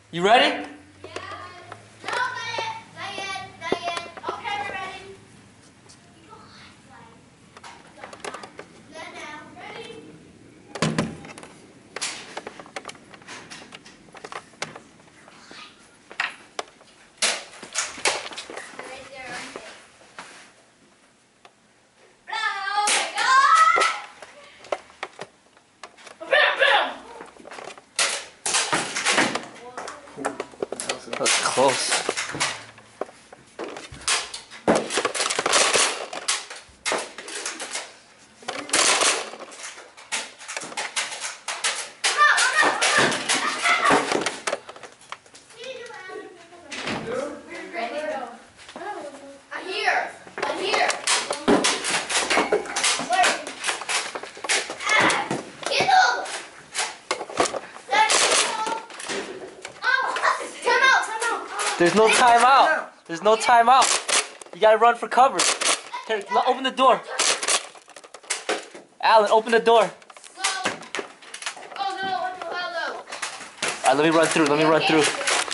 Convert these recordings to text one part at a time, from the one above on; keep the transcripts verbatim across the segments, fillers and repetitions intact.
You ready? That was close. There's no timeout. There's no timeout. You gotta run for cover. Here, open the door. Alan, open the door. Alright, let me run through. Let me run through.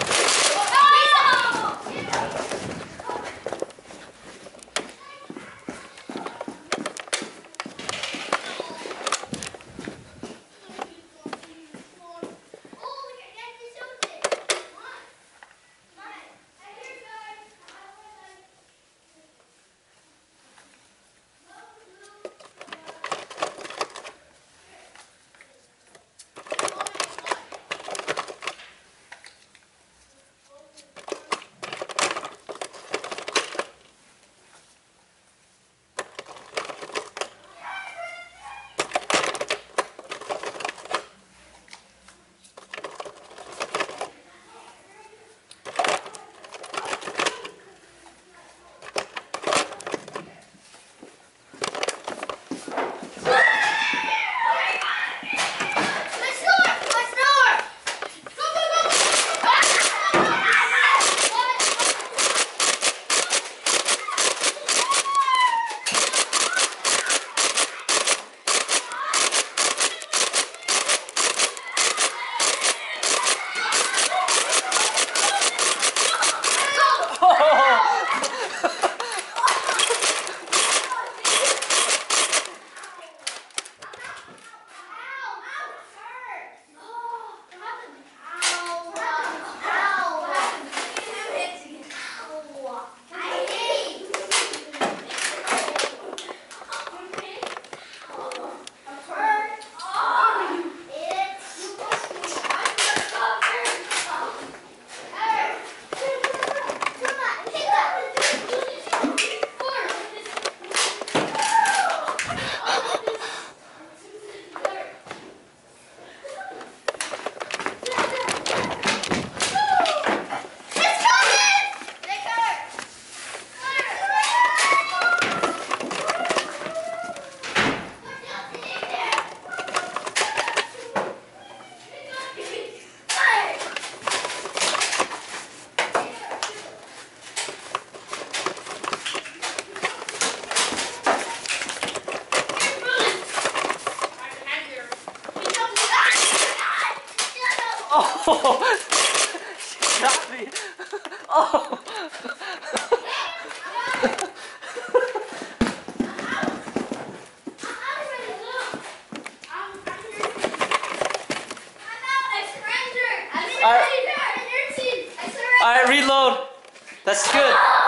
Oh, she got me. Oh. Alright, reload. That's good.